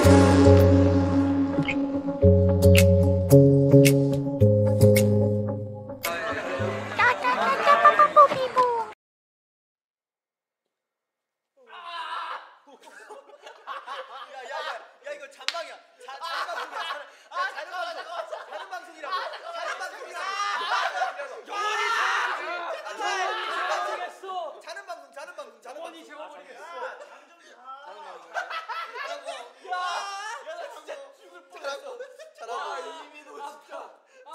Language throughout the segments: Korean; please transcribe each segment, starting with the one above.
야 이거 잔방이야. 자는 방송이야. 자는 방송이라고. 자는 방송이라고. 영원히 재워버리겠어. 자는 방송. 영원히 재워버리겠어. 야, 나 진짜 죽을 뻔했어. 잘하고. 이미 너 진짜.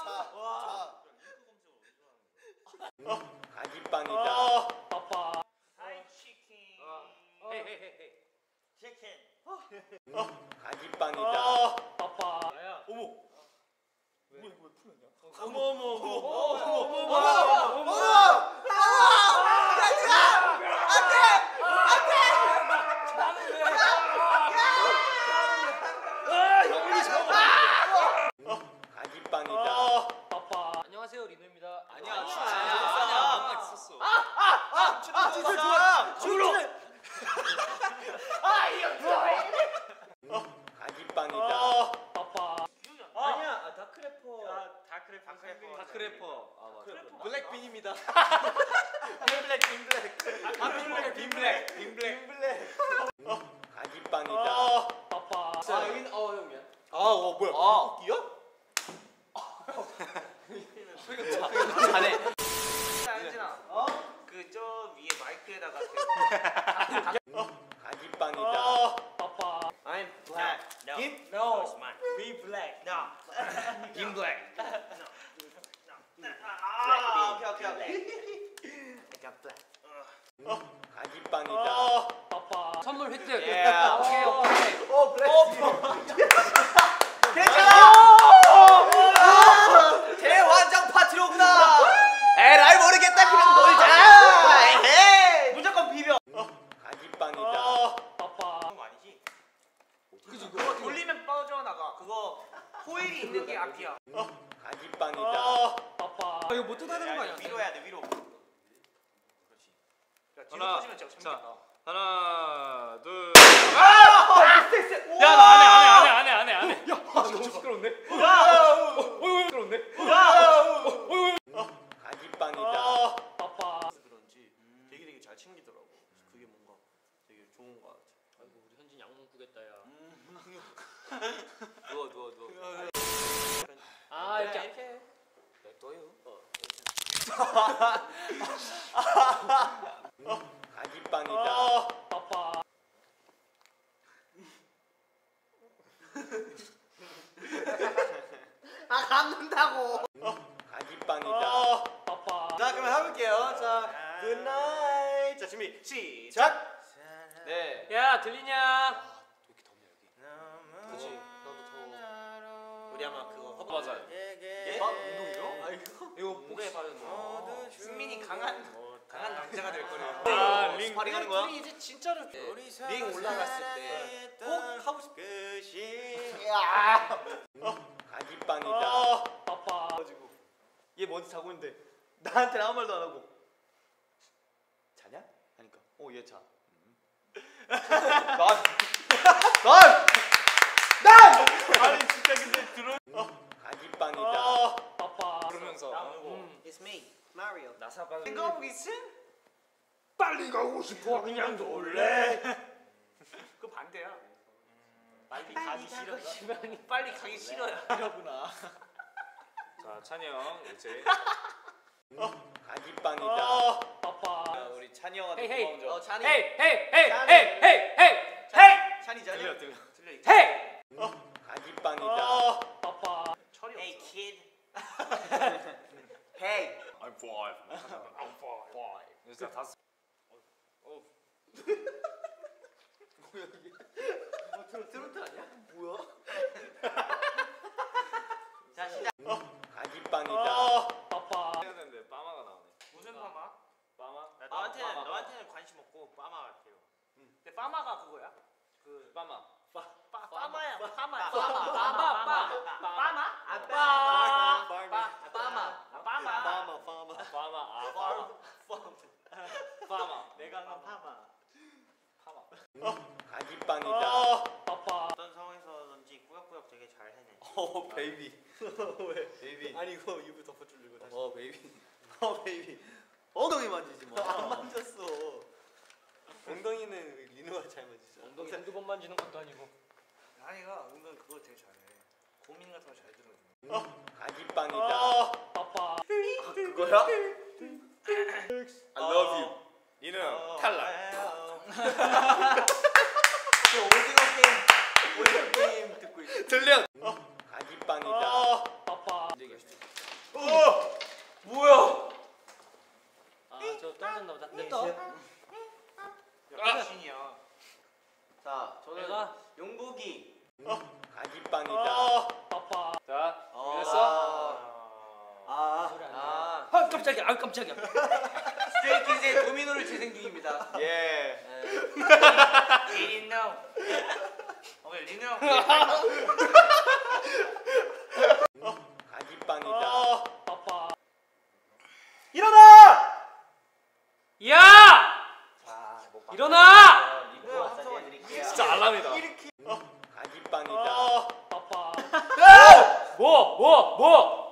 아기빵이다. 빠빠. 하이 치킨. 헤헤헤헤. 치킨. 아기빵이다. 빠빠. 야. 어머. 왜? 이거 왜 풀렸냐? 어머. 아기빵이다. 빠빠. 안녕하세요, 리노입니다. 아니야. 뭔가 있었어. 진짜 좋아. 아기빵이다. 빠빠. 아니야, 다크래퍼. 다크래퍼. 아, 맞아. 블랙빈입니다. 빈블랙. 아기빵이다. 빠빠. 여긴 형 미안. 뭐야? 웃기야? 잘해. 알진아. 그저 위에 마이크에다가 아기빵이다. 빠빠. I'm black. No. Him? No. It's mine. We black. No. Him black. 오케이. I got black. 아기빵이다. 빠빠. 선물 획득. 오케이. 대환장 파티로구나. 에라이 모르겠다. 그냥 놀자. 에헤이. 무조건 비벼. 아기빵이다. 빠빠. 그런 거 아니지? 그지. 그거 돌리면 빠져나가. 그거 호일이 있는 게 앞이야. 아기빵이다. 빠빠. 이거 못 뜯어야 되는 거 아니야? 위로 해야 돼. 위로. 그렇지. 야, 뒤로 하나, 터지면 진짜 자. 재밌겠다. 하나, 둘. 야, 나 안 해. 야, 너무 시끄러운데? 시끄러운데? 아기빵이다. 빠빠. 그런지 되게 잘 챙기더라고. 그게 뭔가 되게 좋은 거 같아. 아이고 우리 현진 양문 꾸겠다 야. 누워. 아 이렇게. 냅둬요. 아기빵이다. 빠빠. 감는다고. 아기빵이다. 빠빠. 자, 그럼 해볼게요. 자, 굿나잇. 자, 준비 시작. 네. 야 들리냐? 이렇게 덥냐 여기? 그렇지. 너도 더워. 우리 아마 그거 맞아요. 예? 운동이요? 이거 목에 바르는 거. 승민이 강한 남자가 될 거래요. 링. 스파링 하는 거야? 우리 이제 진짜로 링 올라갔을 때 꼭 하고 싶. 아기빵이다. 빠빠. 가지고 얘 먼저 자고 있는데 나한테 아무 말도 안 하고 자냐? 하니까 얘 자. 난 아니 진짜 근데 들어. 아기빵이다. 빠빠. 그러면서 It's me, Mario. 나사방. 생각하고 있음? 빨리 가고 싶어 그냥 놀래. 그 반대야. 빨리 가기 싫어. 빨리 가기 싫어요. 이러구나. 자 찬이 형 이제. 아기빵이다. 빠빠. 우리 찬이 형한테 헤이, 헤이. 고마운 점. 찬이. 헤이. 찬이 자냐? 들려. 헤이. 아기빵이다. 빠빠. 철이 없어. Hey kid. Hey. I'm five. I'm five. 진짜 다. 트로트 아니야? 뭐야? 자 시작. 아기빵이다. 빠빠. 해야 되는데 빠마가 나오네. 무슨 파마? 빠마? 너한테는 관심 없고 파마가 돼요. 근데 파마가 그거야? 그 빠마. 파마야. 파마. 아, 빠마. 내가 한 파마. 아기빵이다. 빠빠. 어떤 상황에서 베이비. 왜? 베이비. 아니 이거 입을 덮어주려고 다시. 베이비. 베이비. 엉덩이 만지지 마. 안 만졌어. 엉덩이는 리노가 잘 만지죠. 엉덩이 한두 번 만지는 것도 아니고. 아니가 은근 그거 되게 잘해. 고민 같은 거 잘 들어줘. 아기빵이다. 빠빠. 그거야? I love you. 니는 탈락. 오징어 게임 듣고 있어. 들려. 아기빵이다. 빠빠. 뭐야? 아저 떨어졌나 보다. 네. 신이야. 자, 저는 내가 용복이. 아기빵이다. 빠빠. 자, 아. 됐어? 소리 안 나. 아, 아 깜짝이야. 아 깜짝이야. 스트레이키즈의 도미노를 재생 중입니다. 예. 리노. 리노. 아기빵이다. 빠빠. 일어나! 야! 자, 못 일어나! 리코 마사지 해드릴게요. 진짜 알람이다. 아기빵이다. 빠빠. 뭐?